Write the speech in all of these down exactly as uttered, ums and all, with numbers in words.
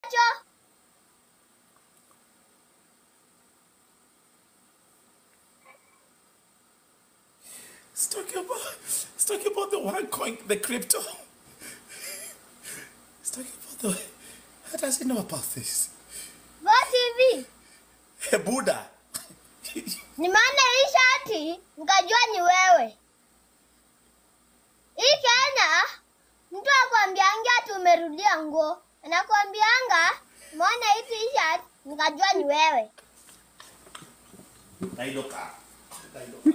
It's talking about, it's talking about the one coin, the crypto. It's talking about the, how does he know about this? What T V? A Buddha. Ni maana hii shati nikajua ni wewe. Hii Kenya mtu akwambianga tumerudia nguo. Anakwambianga mbona hii t-shirt nikajua ni wewe. Naidoka. Naidoka.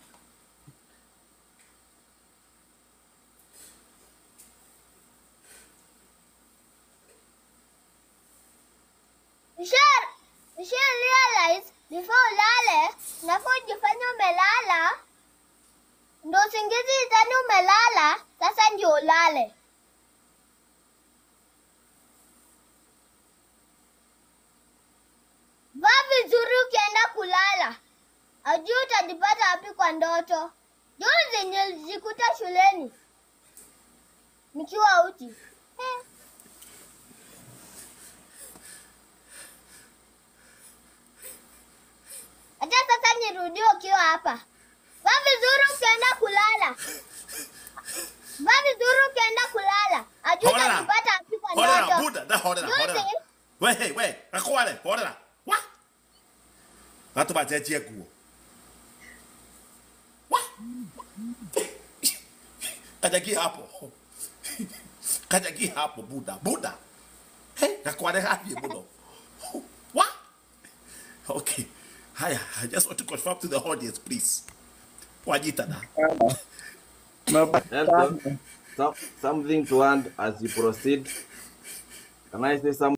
You should, you should realize before ulale, unafaa ujifanye umelala, ndo usingizi idhani umelala, sasa ndio ulale. Vaa vizuri ukienda kulala, ajui utajipata wapi kwa ndoto. Juzi nilijikuta shuleni, nikiwa uchi. Eh. Acha sasa nirudie ukiwa hapa. Vaa vizuri ukienda kulala. Vaa vizuri ukienda kulala. Ajui utajipata wapi kwa ndoto. Hold on, Buddha, that hold on, hold on. Wait, hey, wait, akwale, hold on. What? Watu bacheche kuo. What? Kajaki hapo. Kajaki hapo, Buddha, Buddha. Hey, akwale hapi, Buddha. What? Okay. Hi, I just want to confirm to the audience, please. Wajita na. Some, something to add as you proceed. Can I say something?